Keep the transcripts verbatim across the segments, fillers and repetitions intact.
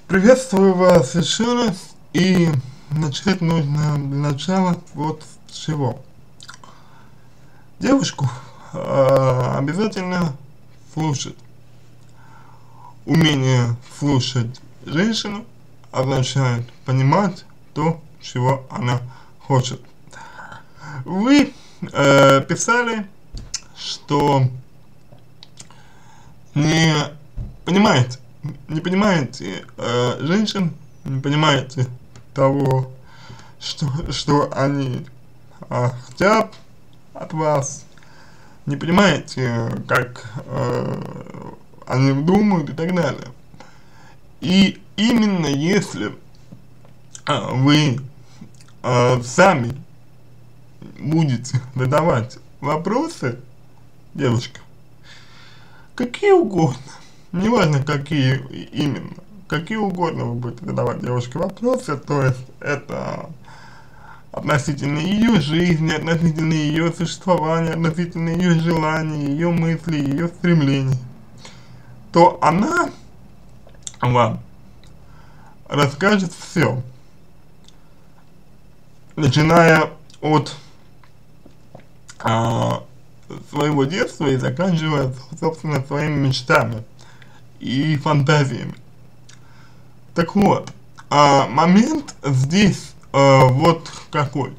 Приветствую вас еще раз, и начать нужно для начала вот с чего. Девушку э, обязательно слушать. Умение слушать женщину означает понимать то, чего она хочет. Вы э, писали, что не понимаете, не понимаете э, женщин, не понимаете того, что, что они э, хотят от вас, не понимаете, как э, они думают и так далее. И именно если э, вы э, сами будете задавать вопросы, девушка, какие угодно, неважно какие именно, какие угодно вы будете задавать девушке вопросы, то есть это относительно ее жизни, относительно ее существования, относительно ее желаний, ее мыслей, ее стремлений, то она вам расскажет все, начиная от а, своего детства и заканчивая, собственно, своими мечтами и фантазиями. Так вот, а, момент здесь а, вот какой.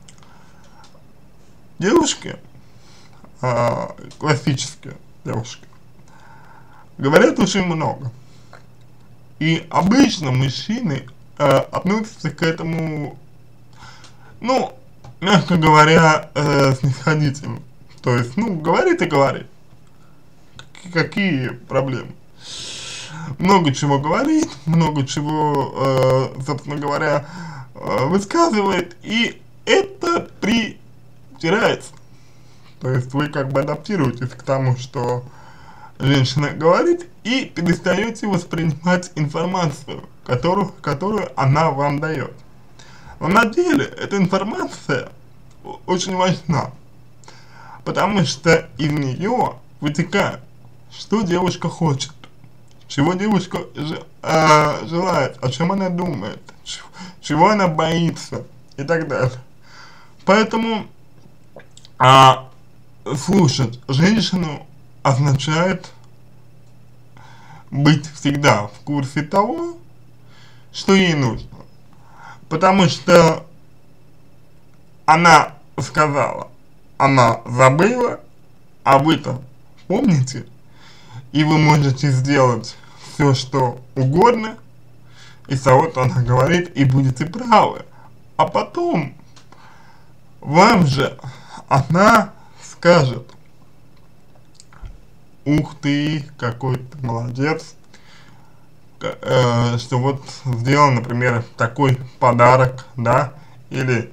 Девушки, а, классические девушки, говорят очень много. И обычно мужчины а, относятся к этому, ну, мягко говоря, э, снисходительно. То есть, ну, говорит и говорит. Какие проблемы? Много чего говорит, много чего, э, собственно говоря, э, высказывает, и это притирается. То есть вы как бы адаптируетесь к тому, что женщина говорит, и перестаете воспринимать информацию, которую, которую она вам дает. Но на деле эта информация очень важна, потому что из нее вытекает, что девушка хочет, чего девушка ж, э, желает, о чем она думает, чего, чего она боится и так далее. Поэтому а, слушать женщину означает быть всегда в курсе того, что ей нужно. Потому что она сказала, она забыла, а вы-то помните, и вы можете сделать все, что угодно, и того-то она говорит, и будете правы. А потом вам же она скажет: ух ты, какой ты молодец, э, что вот сделал, например, такой подарок, да, или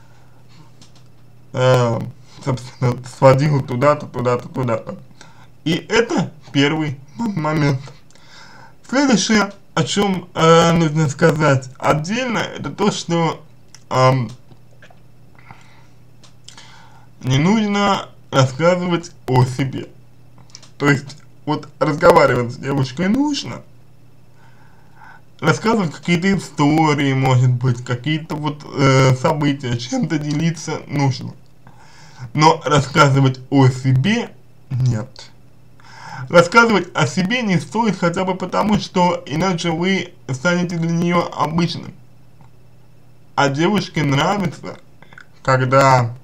э, собственно, сводил туда-то, туда-то, туда-то. И это первый момент. Следующее, о чем э, нужно сказать отдельно, это то, что э, не нужно рассказывать о себе. То есть, вот разговаривать с девушкой нужно, рассказывать какие-то истории, может быть, какие-то вот э, события, чем-то делиться нужно. Но рассказывать о себе нет. Рассказывать о себе не стоит хотя бы потому, что иначе вы станете для нее обычным. А девушке нравится, когда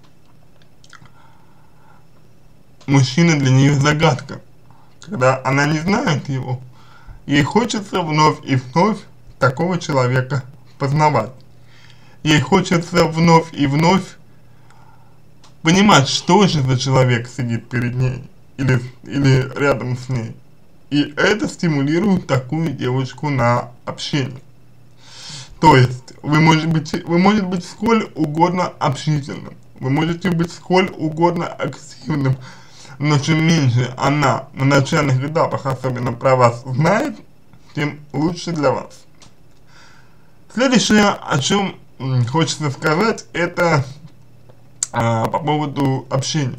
мужчина для нее загадка, когда она не знает его. Ей хочется вновь и вновь такого человека познавать. Ей хочется вновь и вновь понимать, что же за человек сидит перед ней или, или рядом с ней. И это стимулирует такую девушку на общение. То есть вы можете быть, вы можете быть сколь угодно общительным, вы можете быть сколь угодно активным, но чем меньше она на начальных этапах особенно про вас знает, тем лучше для вас. Следующее, о чем хочется сказать, это а, по поводу общения.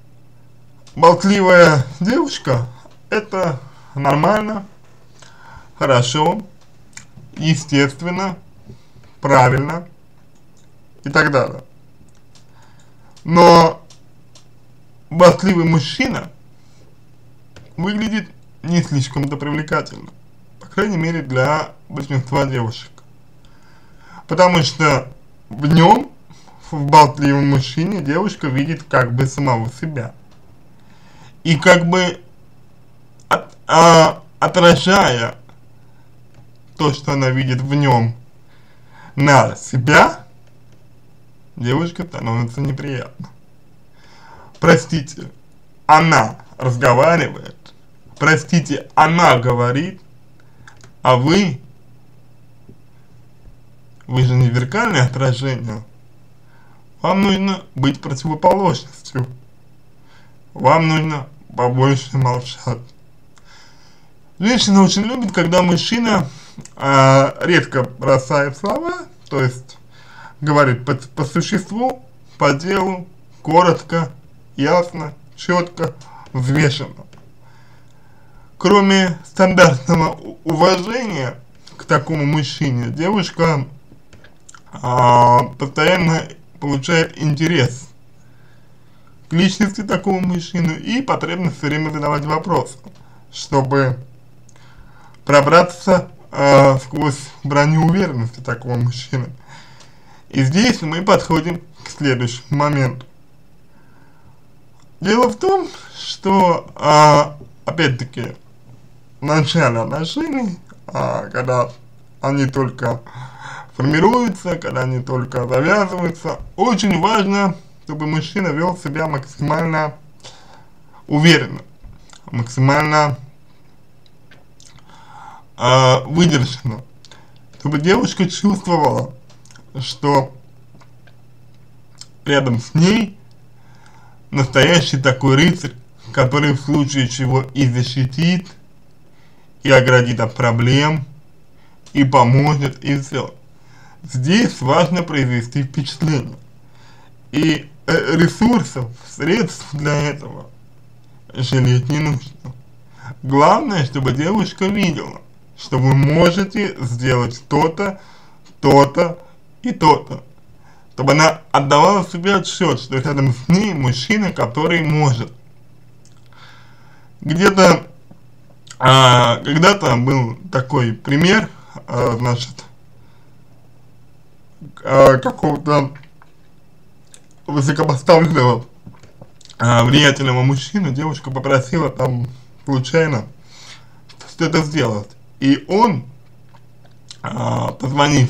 Болтливая девушка — это нормально, хорошо, естественно, правильно и так далее. Но болтливый мужчина выглядит не слишком-то привлекательно, по крайней мере для большинства девушек, потому что в нем, в болтливом мужчине, девушка видит как бы самого себя, и как бы от, а, отражая то, что она видит в нем, на себя, девушка становится неприятно. Простите, она разговаривает, простите, она говорит, а вы, вы же не зеркальное отражение, вам нужно быть противоположностью, вам нужно побольше молчать. Женщина очень любит, когда мужчина э, редко бросает слова, то есть говорит по, по существу, по делу, коротко, ясно, четко, взвешенно. Кроме стандартного уважения к такому мужчине, девушка э, постоянно получает интерес к личности такого мужчины и потребность все время задавать вопросы, чтобы пробраться э, сквозь броню уверенности такого мужчины. И здесь мы подходим к следующему моменту. Дело в том, что, э, опять-таки, в начале отношений, э, когда они только формируются, когда они только завязываются, очень важно, чтобы мужчина вел себя максимально уверенно, максимально э, выдержанно, чтобы девушка чувствовала, что рядом с ней настоящий такой рыцарь, который в случае чего и защитит, и оградит от проблем, и поможет, и все. Здесь важно произвести впечатление. И э, ресурсов, средств для этого жалеть не нужно. Главное, чтобы девушка видела, что вы можете сделать то-то, то-то и то-то. Чтобы она отдавала себе отсчет, что рядом с ней мужчина, который может. Где-то, а, когда-то был такой пример, а, значит, а, какого-то высокопоставленного а, влиятельного мужчину, девушка попросила там случайно что-то сделать. И он, а, позвонив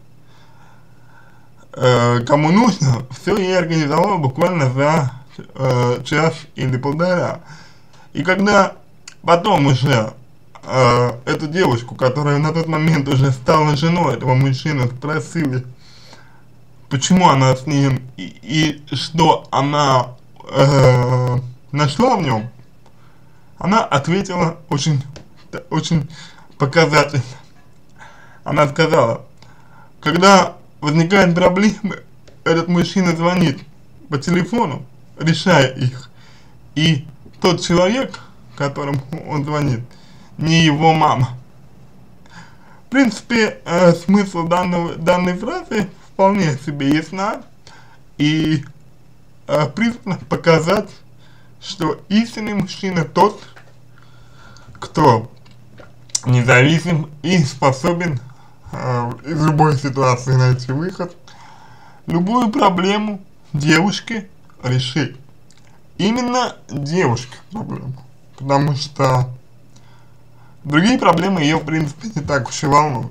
э, кому нужно, все ей организовал буквально за э, час или полтора. И когда потом уже э, эту девушку, которая на тот момент уже стала женой этого мужчины, спросили, почему она с ним и, и что она э, нашла в нем, она ответила очень, очень показательно. Она сказала, когда возникают проблемы, этот мужчина звонит по телефону, решая их, и тот человек, которому он звонит, не его мама. В принципе, э, смысл данного, данной фразы вполне себе ясна и э, призвана показать, что истинный мужчина тот, кто независим и способен э, из любой ситуации найти выход, любую проблему девушки решить. Именно девушка проблему, потому что другие проблемы ее в принципе не так уж и волнуют.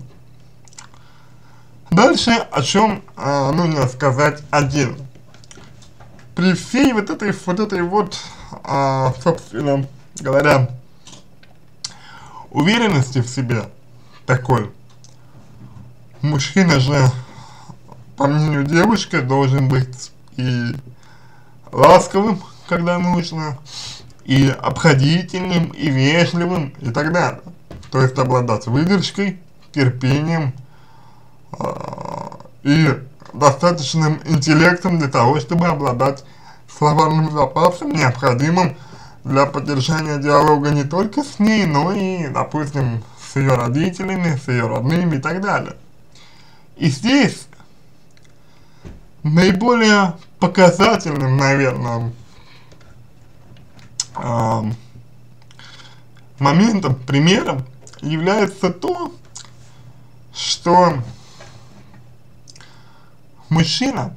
Дальше о чем э, нужно сказать отдельно. При всей вот этой вот этой вот, э, собственно говоря, уверенности в себе такой, мужчина же, по мнению девушки, должен быть и ласковым, когда нужно, и обходительным, и вежливым, и так далее. То есть обладать выдержкой, терпением э, и достаточным интеллектом для того, чтобы обладать словарным запасом, необходимым для поддержания диалога не только с ней, но и, допустим, с ее родителями, с ее родными и так далее. И здесь наиболее показательным, наверное, э, моментом, примером является то, что мужчина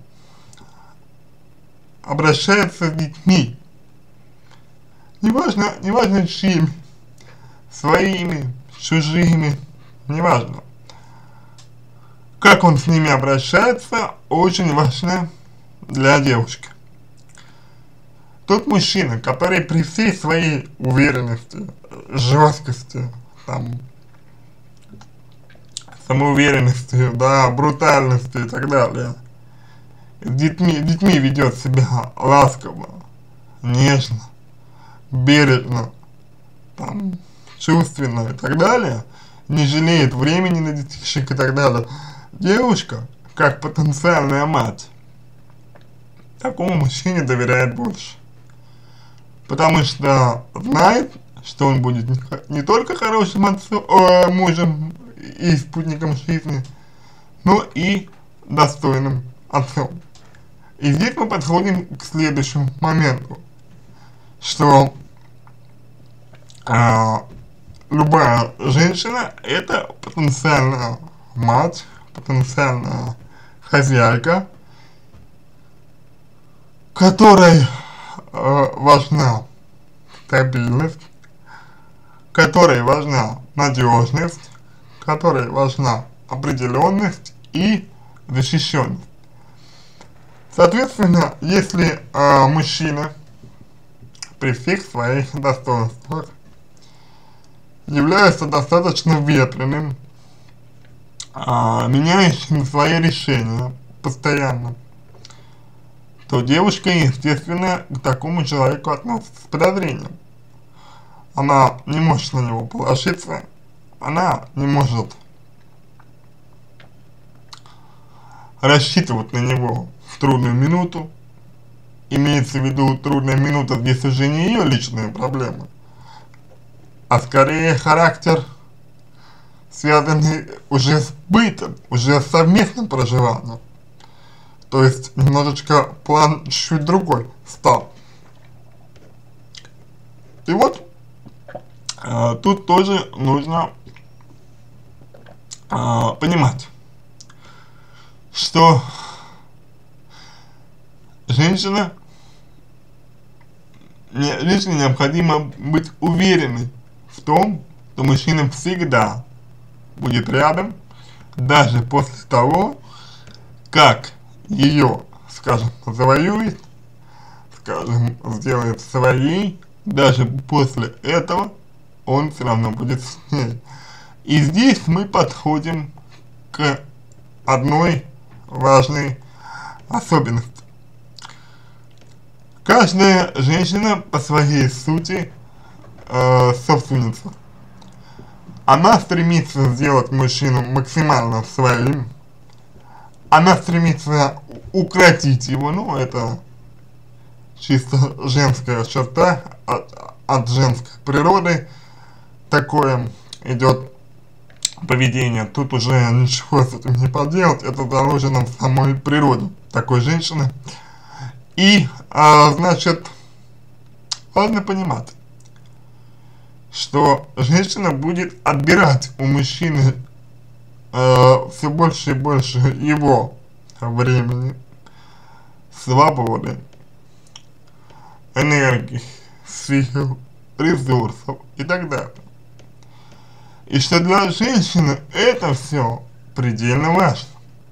обращается с детьми, неважно, неважно чьими, своими, чужими, неважно. Как он с ними обращается, очень важно для девушки. Тот мужчина, который при всей своей уверенности, жесткости, там, самоуверенности, да, брутальности и так далее, с детьми, с детьми ведет себя ласково, нежно, бережно, там, чувственно и так далее, не жалеет времени на детишек и так далее, девушка, как потенциальная мать, такому мужчине доверяет больше. Потому что знает, что он будет не только хорошим отцом, э, мужем и спутником жизни, но и достойным отцом. И здесь мы подходим к следующему моменту, что э, любая женщина — это потенциальная мать, потенциальная хозяйка, которой э, важна стабильность, которой важна надежность, которой важна определенность и защищенность. Соответственно, если э, мужчина при всех своих достоинствах является достаточно ветреным, э, меняющим свои решения постоянно, то девушка, естественно, к такому человеку относится с подозрением. Она не может на него положиться, она не может рассчитывать на него в трудную минуту. Имеется в виду, трудная минута здесь уже не ее личные проблемы, а скорее характер, связанный уже с бытом, уже с совместным проживанием. То есть немножечко план чуть другой стал. И вот э, тут тоже нужно э, понимать, что женщина, не, женщине необходимо быть уверенной в том, что мужчина всегда будет рядом, даже после того, как ее, скажем, завоюет, скажем, сделает своей, даже после этого он все равно будет с ней. И здесь мы подходим к одной важной особенности. Каждая женщина по своей сути э, собственница. Она стремится сделать мужчину максимально своим. Она стремится укротить его, ну это чисто женская черта, от, от женской природы такое идет поведение. Тут уже ничего с этим не поделать, это заложено в самой природе такой женщины. И, а, значит, важно понимать, что женщина будет отбирать у мужчины э, все больше и больше его времени, свободы, энергии, сил, ресурсов и так далее. И что для женщины это все предельно важно.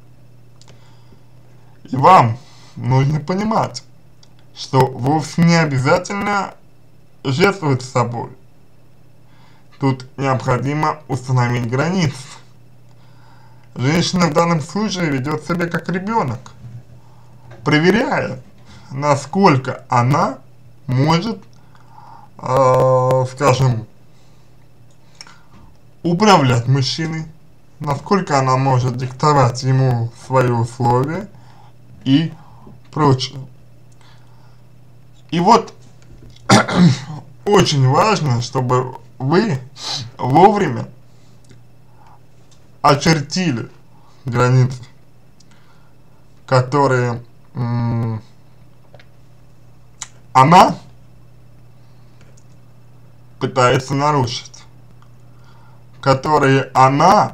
И вам нужно понимать, что вовсе не обязательно жертвовать собой. Тут необходимо установить границы. Женщина в данном случае ведет себя как ребенок, проверяя, насколько она может, э, скажем, управлять мужчиной, насколько она может диктовать ему свои условия и прочее. И вот очень важно, чтобы вы вовремя очертили границы, которые м она пытается нарушить, которые она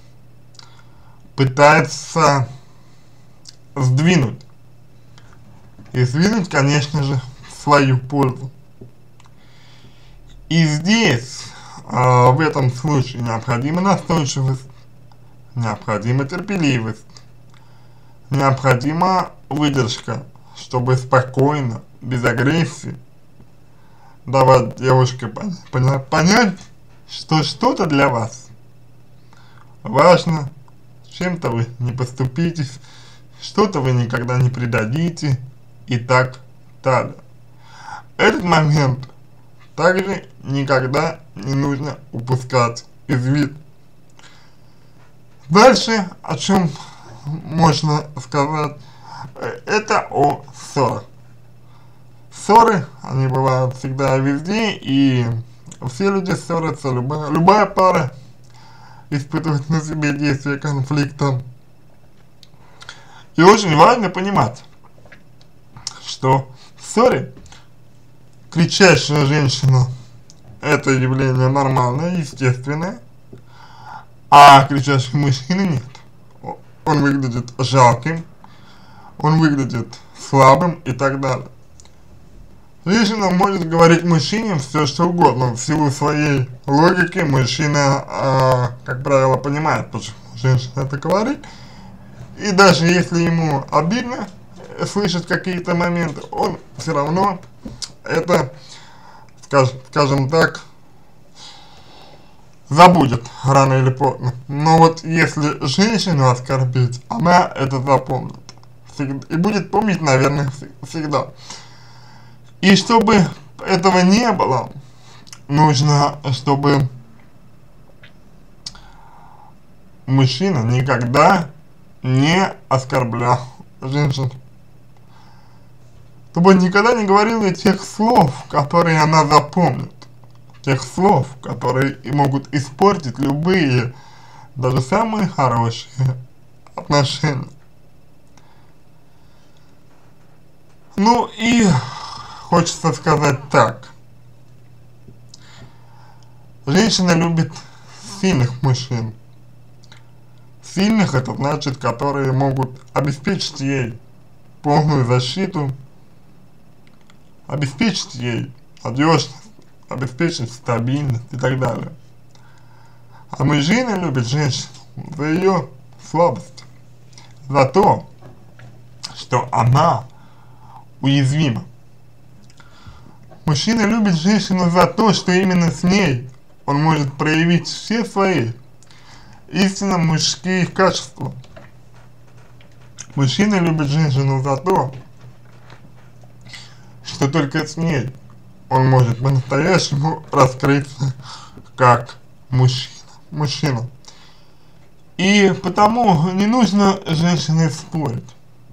пытается сдвинуть, и сдвинуть, конечно же, в свою пользу. И здесь, э, в этом случае, необходима настойчивость, необходима терпеливость, необходима выдержка, чтобы спокойно, без агрессии, давать девушке пон пон понять, что что-то для вас важно, чем-то вы не поступитесь, что-то вы никогда не предадите и так далее. Этот момент также никогда не нужно упускать из виду. Дальше, о чем можно сказать, это о ссорах. Ссоры, они бывают всегда и везде, и все люди ссорятся, любая, любая пара испытывает на себе действие конфликта. И очень важно понимать, что в ссоре кричащая женщина — это явление нормальное, естественное, а кричащий мужчина нет. Он выглядит жалким, он выглядит слабым и так далее. Женщина может говорить мужчине все что угодно, в силу своей логики мужчина, э, как правило, понимает, почему женщина это говорит, и даже если ему обидно слышать какие-то моменты, он все равно это, скажем, скажем так, забудет рано или поздно. Но вот если женщину оскорбить, она это запомнит всегда, и будет помнить, наверное, всегда. И чтобы этого не было, нужно, чтобы мужчина никогда не оскорблял женщину. Чтобы он никогда не говорил ей тех слов, которые она запомнит. Тех слов, которые и могут испортить любые, даже самые хорошие отношения. Ну и хочется сказать так. Женщина любит сильных мужчин. Сильных — это значит, которые могут обеспечить ей полную защиту, обеспечить ей надежность, обеспечить стабильность и так далее. А мужчина любит женщину за ее слабость, за то, что она уязвима. Мужчина любит женщину за то, что именно с ней он может проявить все свои истинно мужские качества. Мужчина любит женщину за то, что только с ней он может по-настоящему раскрыться как мужчина. мужчина. И потому не нужно с женщиной спорить.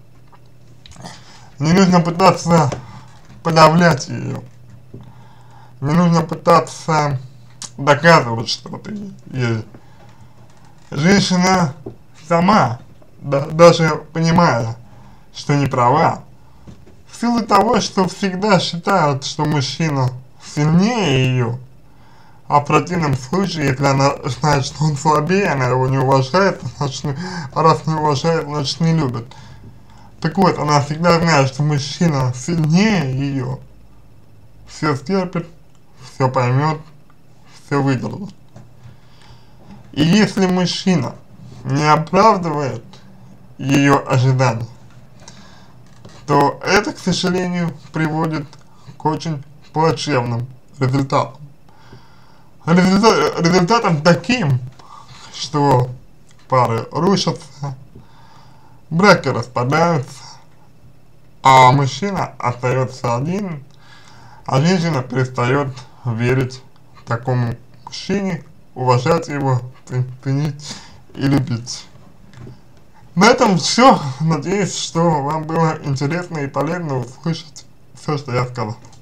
Не нужно пытаться подавлять ее. Не нужно пытаться доказывать что-то ей. Женщина сама, да, даже понимая, что не права, в силу того, что всегда считают, что мужчина сильнее ее, а в противном случае, если она знает, что он слабее, она его не уважает, значит, а раз не уважает, значит не любит. Так вот, она всегда знает, что мужчина сильнее ее, все стерпит, все поймет, все выдержит. И если мужчина не оправдывает ее ожидания, то это, к сожалению, приводит к очень плачевным результатам. Результат, результатам таким, что пары рушатся, браки распадаются, а мужчина остается один, а женщина перестает верить такому мужчине, уважать его, ценить и любить. На этом все. Надеюсь, что вам было интересно и полезно услышать все, что я сказал.